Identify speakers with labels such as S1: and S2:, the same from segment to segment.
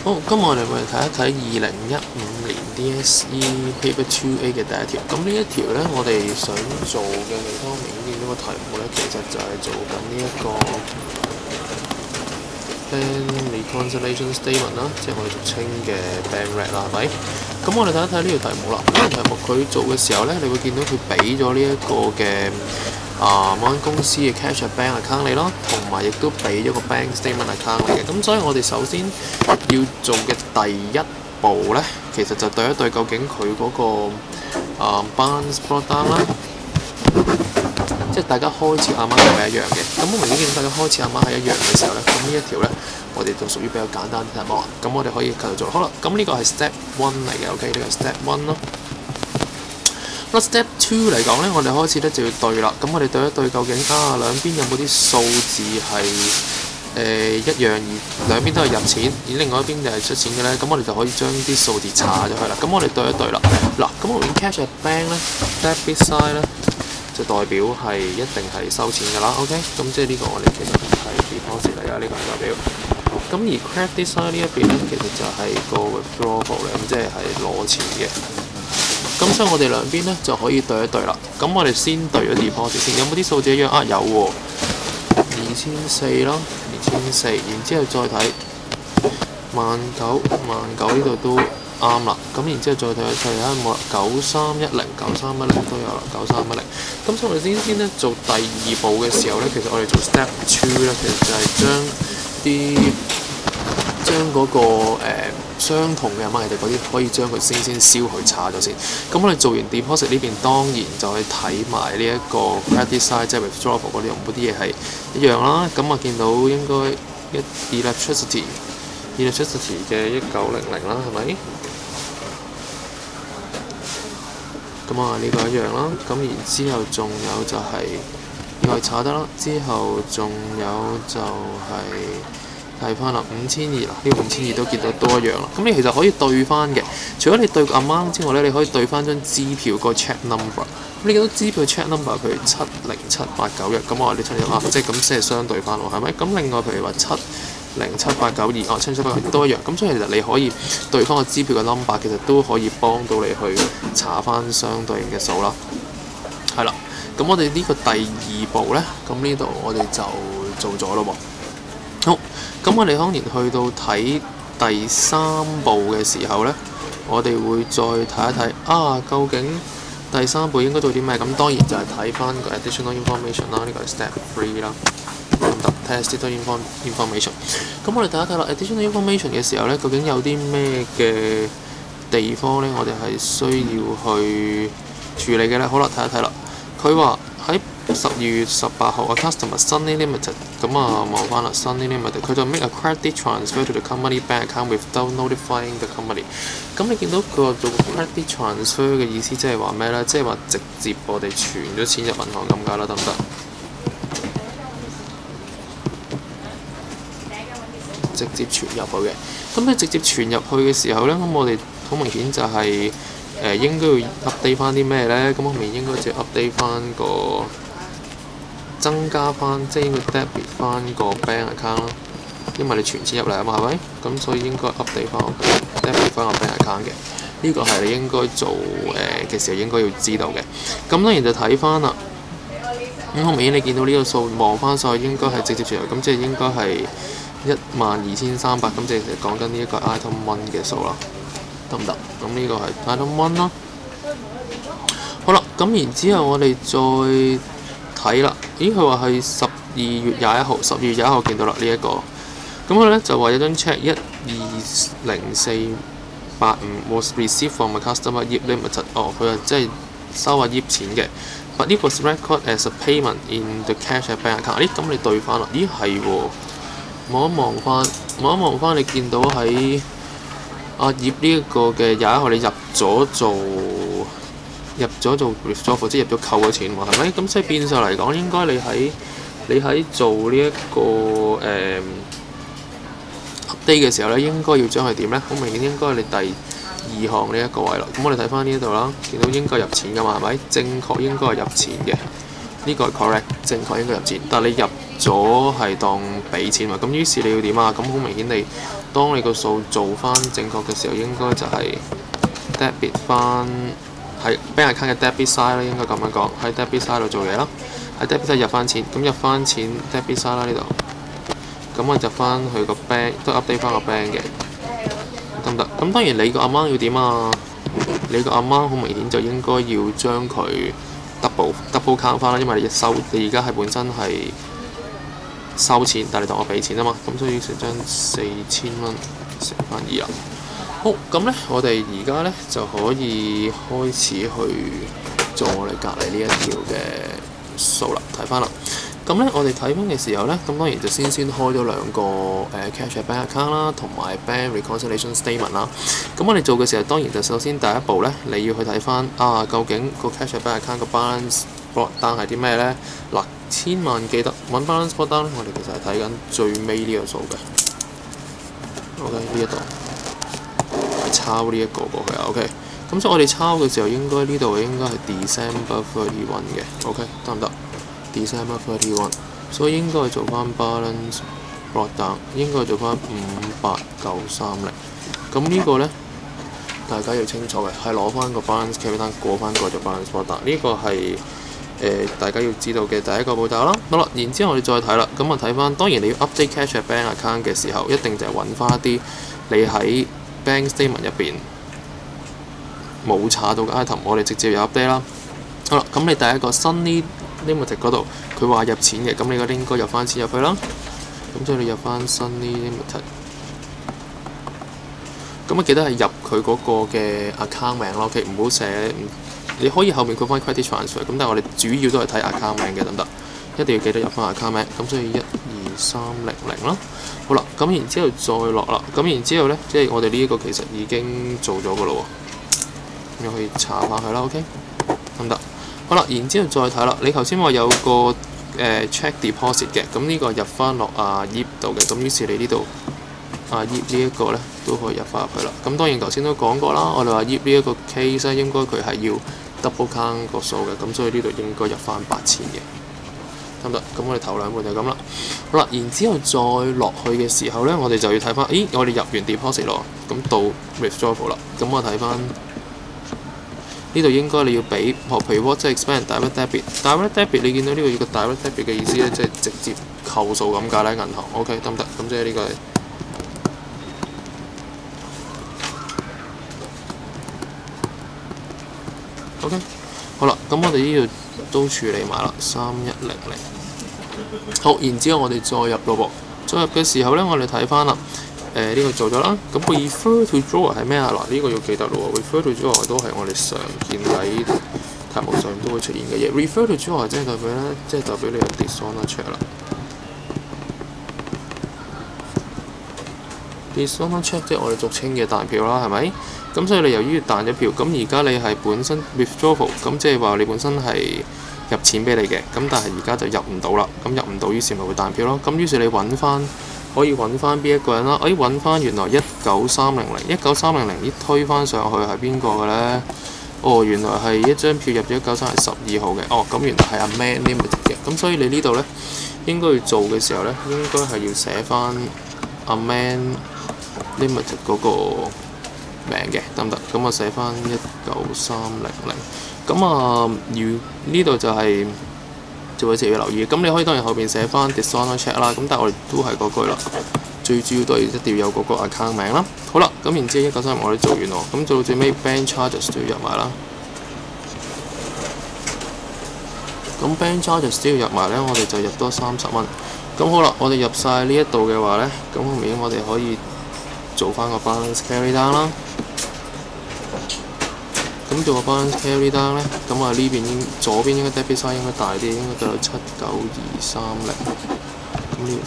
S1: 好，今日我哋咪睇一睇2015年 DSE Paper 2A 嘅第一條。咁呢一條咧，我哋想做嘅地方明顯見到個題目咧，其實就係做緊呢一個 Bank Reconciliation Statement 啦，即係我哋俗稱嘅 Bank Rec 啦，係咪？咁我哋睇一睇呢條題目啦。呢條題目佢做嘅時候咧，你會見到佢俾咗呢一個嘅某間公司嘅 cash at bank account 你啦，同埋亦都俾咗個 bank statement account 你嘅。咁所以我哋首先要做嘅第一步咧，其實就對一對究竟佢嗰個balance brought down 啦，即係大家開始amount係咪一樣嘅？咁我明顯見到大家開始amount係一樣嘅時候咧，咁呢一條咧，我哋就屬於比較簡單啲題目啦。咁我哋可以繼續做。好啦，咁呢個係 step 1嚟嘅 ，OK， 呢個係 step 1咯。Step 2嚟講咧，我哋開始咧就要對啦。咁我哋對一對究竟兩邊有冇啲數字係一樣，而兩邊都係入錢，而另外一邊就係出錢嘅咧。咁我哋就可以將啲數字查咗去啦。咁我哋對一對啦。嗱，咁我邊 cash at bank 咧 ，debit side 咧就代表係一定係收錢㗎啦。OK， 咁即係呢個我哋其實係 deposit 嚟㗎，呢個係代表。咁而 credit side 呢一邊咧，其實就係個 withdrawal 嚟，咁即係攞錢嘅。咁所以我哋兩邊咧就可以對一對啦。咁我哋先對咗 deposit 先，有冇啲數字一樣啊？有喎，2400啦，2400，然之後再睇19000呢度都啱啦。咁然之後再睇一睇下有冇啦，9310都有啦，9310。咁所以我哋先咧做第二步嘅時候咧，其實我哋做 step 2咧，其實就係將嗰個相同嘅amount，嗰啲可以將佢先燒去查咗先。咁我哋做完 deposit 呢邊，當然就去睇埋呢一個 credit side， 即係 withdrawal 嗰啲用嗰啲嘢係一樣啦。咁我見到應該electricity 嘅1900啦，係咪？咁呢個一樣啦。咁然之後仲有就係呢個查得啦。之後仲有就睇翻啦，5200啦，呢個5200都見到都一樣啦。咁你其實可以對翻嘅，除咗你對個 amount 之外咧，你可以對翻張支票個 check number。咁你見到支票 check number 譬如707891，咁我哋出嚟即係咁先係相對翻喎，係咪？咁另外譬如話707892，77892都一樣。咁所以其實你可以對翻個支票嘅 number， 其實都可以幫到你去查翻相對應嘅數啦。係啦，咁我哋呢個第二步咧，咁呢度我哋就做咗咯喎。好，咁我哋當然去到睇第三步嘅時候咧，我哋會再睇一睇究竟第三步應該做啲咩？咁當然就係睇翻個 additional information 啦，呢個係 step 3啦。睇下 additional information。咁我哋睇一睇啦 ，additional information 嘅時候咧，究竟有啲咩嘅地方咧，我哋係需要去處理嘅咧？好啦，睇一睇啦。佢話喺12月18號customer Sunny Limited， 咁望翻啦 Sunny Limited， 佢就 make a credit transfer to the company bank account without notifying the company。咁你見到佢話做 credit transfer 嘅意思即係話咩咧？即係話直接我哋存咗錢入銀行咁解啦，得唔得？直接存入去嘅。咁你直接存入去嘅時候咧，咁我哋好明顯就係應該要 update 翻啲咩咧？咁後面應該就 update 翻個增加翻，即係應該 debit 翻個 bank account 啦，因為你存錢入嚟啊嘛，係咪？咁所以應該 update 翻 debit 翻個 bank account 嘅。呢個係你應該做嘅時候應該要知道嘅。咁當然就睇翻啦。咁後面你見到呢個數望翻上去應該係直接存入，咁即係應該係12300，咁即係講緊呢一個 item 1嘅數啦，得唔得？咁呢個係 item 1啦。好啦，咁然之後我哋再睇啦。咦，佢話係12月21號，12月21號見到啦呢一個。咁佢咧就話有張 check 120,485 was received from a customer Yip Limited。佢話即係收阿 Yip 錢嘅。But it was recorded as a payment in the cash at bank account。咁你對翻啦。咦，係喎。望一望翻，你見到喺阿葉呢一個嘅21號，你入咗做 withdrawal， 即係入咗扣咗錢喎，係咪？咁所以變相嚟講，應該你喺做呢一個update 嘅時候咧，應該要將佢點咧？好明顯應該係你第2行呢一個位啦。咁我哋睇翻呢一度啦，見到應該入錢㗎嘛，係咪？正確應該係入錢嘅。呢個係 correct， 正確應該入錢，但係你入咗係當俾錢嘛，咁於是你要點啊？咁好明顯你當你個數做翻正確嘅時候，應該就係 debit 翻喺 bank account 嘅 debit side 啦，應該咁樣講，喺 debit side 度做嘢啦，喺 debit side 入翻錢，咁入翻錢 debit side 啦呢度，咁我入翻去個 bank 都 update 翻個 bank 嘅，得唔得？咁當然你個 amount 要點啊？你個 amount 好明顯就應該要將佢 double count 翻啦，因為你而家係本身係收錢，但係你當我俾錢啊嘛，咁所以成張4000蚊乘翻2啊。好，咁咧我哋而家咧就可以開始去做我哋隔離呢一條嘅數啦，睇翻啦。咁咧我哋睇翻嘅時候咧，咁當然就先開咗兩個cash at bank account 啦，同埋 bank reconciliation statement 啦。咁我哋做嘅時候，當然就首先第一步咧，你要去睇翻究竟個 cash at bank account 個 balance brought down 係啲咩咧？嗱，千萬記得揾 balance brought down 咧，我哋其實係睇緊最尾呢個數嘅。OK， 呢一度係抄呢一個過去啊。OK， 咁所以我哋抄嘅時候，應該呢度應該係 December 31嘅。OK， 得唔得？December 31，所以應該做翻 balance brought down， 應該做翻58930。咁呢個咧，大家要清楚嘅係攞翻個 balance carry down 過翻過做 balance brought down。呢個係大家要知道嘅第一個步驟啦。好啦，然之後我哋再睇啦。咁我睇翻，當然你要 update cash at bank account 嘅時候，一定就係揾翻一啲你喺 bank statement 入邊冇查到嘅 item， 我哋直接有 update 啦。好啦，咁你第一個新呢Limited 嗰度，佢話入錢嘅，咁你嗰啲應該入翻錢入去啦。咁所以你入翻新呢 Limited， 咁啊記得係入佢嗰個嘅 account 名咯。OK， 唔好寫，你可以後面佢翻 credit transfer， 咁但係我哋主要都係睇 account 名嘅，得唔得？一定要記得入翻 account 名。咁所以12300啦。好啦，咁然之後再落啦。咁然之後咧，即係我哋呢一個其實已經做咗噶啦喎，咁可以查翻佢啦。OK， 得唔得？好啦，然之後再睇啦。你頭先話有個check deposit 嘅，咁呢個入翻落Yip 度嘅，咁於是你呢度Yip 呢一個咧都可以入翻入去啦。咁當然頭先都講過啦，我哋話Yip呢一個 case 咧，應該佢係要 double count 個數嘅，咁所以呢度應該入翻8000嘅，得唔得？咁我哋頭兩步就咁啦。好啦，然之後再落去嘅時候咧，我哋就要睇翻，咦，我哋入完 deposit 咯，咁到 withdrawal 啦，咁我睇翻。呢度應該你要俾，譬如 What expand direct debit，direct debit 你見到呢個要個 direct debit 嘅意思咧，即係直接扣數咁解啦，銀行 OK 得唔得？咁即係呢個係 OK。好啦，咁我哋呢度都處理埋啦，3100。好，然之後我哋再入咯喎，再入嘅時候咧，我哋睇翻啦。呢個做咗啦，咁 refer to drawer 係咩啊？嗱，呢個要記得咯喎 ，refer to drawer 都係我哋常見喺題目上都會出現嘅嘢。refer to drawer 即係代表咧，即係代表你有 dishonor check 啦。dishonor check 即係我哋俗稱嘅彈票啦，係咪？咁所以你由於彈咗票，咁而家你係本身 withdrawal， 咁即係話你本身係入錢俾你嘅，咁但係而家就入唔到啦，咁入唔到於是咪會彈票咯。咁於是你揾翻。可以揾翻邊一個人啦？揾翻原來19300，一推翻上去係邊個嘅咧？哦，原來係一張票入咗193係12號嘅。哦，咁原來係阿 Man Limited 嘅。咁所以你呢度咧應該要做嘅時候咧，應該係要寫翻阿 Man Limited 嗰個名嘅，得唔得？咁我寫翻19300。咁呢度就係。做一次要留意，咁你可以當然後邊寫翻 dishonor check 啦，咁但係我哋都係嗰句啦，最主要都係一定要有嗰個 account 名啦。好啦，咁然之後193我哋做完喎，咁做到最尾 bank charges 都要入埋啦。咁 bank charges 都要入埋咧，我哋就入多30蚊。咁好啦，我哋入晒呢一度嘅話咧，咁後面我哋可以做翻個 balance carry down 啦。咁做個 balance carry down 咧，咁呢邊左邊應該 debit side 應該大啲，應該到79230。咁呢度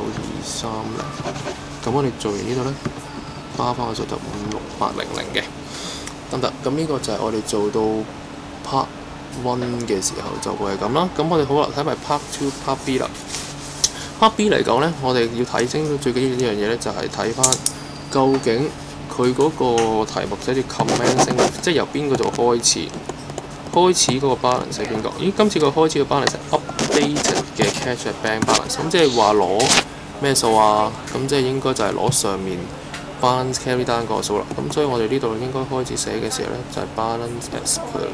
S1: 79230。咁我哋做完呢度咧，巴翻個數就56800嘅，得唔得？咁呢個就係我哋做到 part 1嘅時候就會係咁啦。咁我哋好啦，睇埋 part 2、part B 啦。part B 嚟講咧，我哋要睇清楚最緊要呢樣嘢咧，就係睇翻究竟。佢嗰個題目寫住 commencing， 即係由邊個度開始嗰個 balance 係邊個？咦，今次個開始嘅 balance 係 updated 嘅 cash at bank balance， 咁即係話攞咩數啊？咁即係應該就係攞上面 balance carry 單嗰個數啦。咁所以我哋呢度應該開始寫嘅時候咧，就係 balance as per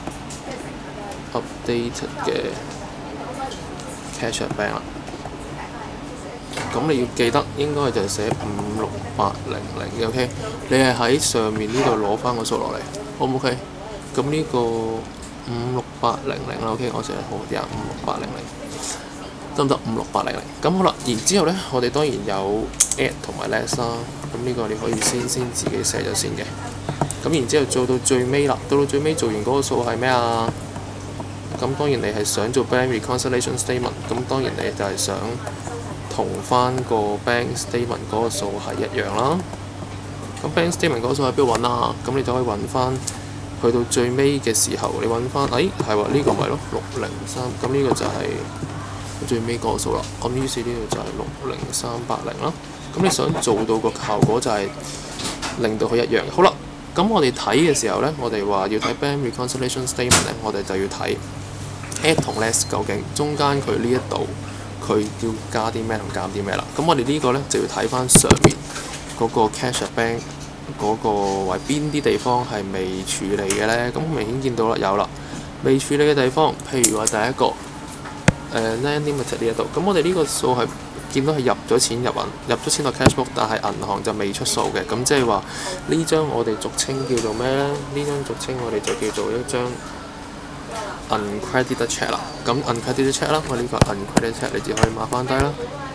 S1: updated 嘅 cash at bank 啦。咁你要記得應該就係寫56800嘅 OK， 你係喺上面呢度攞翻個數落嚟，好唔 OK？ 咁呢個56800啦 OK， 我寫好啲啊，56800得唔得？56800咁好啦，然之後咧，我哋當然有 add 同埋 less 啦。咁呢個你可以先自己寫咗先嘅。咁然之後做到最尾啦，到最尾做完嗰個數係咩啊？咁當然你係想做 bank reconciliation statement， 咁當然你就係想同翻個 bank statement 嗰個數係一樣啦。咁 bank statement 嗰個數喺邊度揾啊？咁你就可以揾翻去到最尾嘅時候，你揾翻，係喎，呢個咪咯603，咁呢個就係最尾個數啦。咁於是呢度就係60380啦。咁你想做到個效果就係令到佢一樣。好啦，咁我哋睇嘅時候呢，我哋話要睇 bank reconciliation statement 呢，我哋就要睇 add 同 less 究竟中間佢呢一度佢要加啲咩同減啲咩啦。咁我哋呢個呢，就要睇翻上面嗰個 cash at bank 嗰個為邊啲地方係未處理嘅呢？咁明顯見到啦，有啦，未處理嘅地方，譬如話第一個land limited 呢一度，咁我哋呢個數係見到係入咗錢入咗錢落 cash book， 但係銀行就未出數嘅，咁即係話呢張我哋俗稱叫做咩呢？呢張俗稱我哋就叫做一張 uncredited check 啦。咁 uncredited check 啦，我呢個 uncredited check 你只可以碼翻低啦。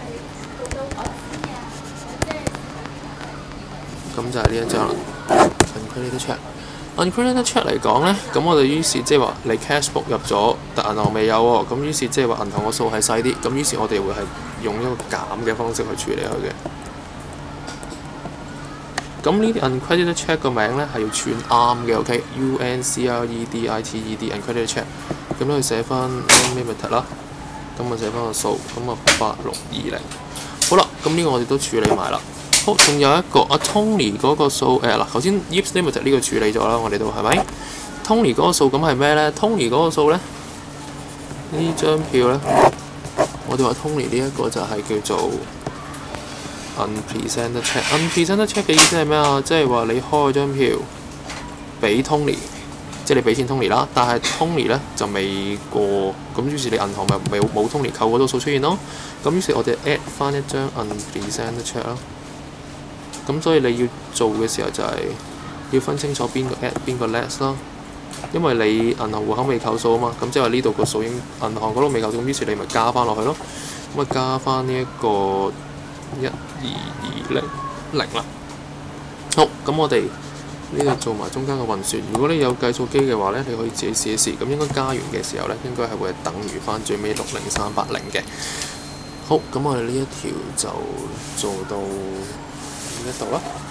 S1: 咁就係呢一張啦 uncredited check。uncredited check 嚟講呢，咁我哋於是即係話你 cash book 入咗，但銀行未有喎，咁於是即係話銀行個數係細啲，咁於是我哋會係用一個減嘅方式去處理佢嘅。咁呢啲 uncredited check 個名呢係要串啱嘅 ，OK，uncredited uncredited check， 咁你寫翻 limited 啦，咁我寫翻個數，咁啊8620。好啦，咁呢個我哋都處理埋啦。好，仲有一個Tony 嗰個數嗱，頭先 Yips Limited 呢個處理咗啦，我哋都係咪 ？Tony 嗰個數咁係咩呢？ Tony 嗰個數呢，呢張票呢，我哋話 Tony 呢一個就係叫做 unpresented check。unpresented check 嘅意思係咩啊？即係話你開張票俾 Tony， 即係你俾錢 Tony 啦，但係 Tony 呢就未過，咁於是你銀行咪冇 Tony 扣嗰度數出現咯。咁於是我哋 add 翻一張 unpresented check 啦。咁所以你要做嘅時候就係要分清楚邊個 add 邊個 less 啦，因為你銀行戶口未扣數啊嘛，咁即係話呢度個數已經銀行嗰度未扣數，咁於是你咪加翻落去咯，咁啊加翻呢一個12200啦。好，咁我哋呢度做埋中間嘅運算。如果你有計數機嘅話呢，你可以自己試一試。咁應該加完嘅時候呢，應該係會等於翻最尾60380嘅。好，咁我哋呢一條就做到呢一度啦。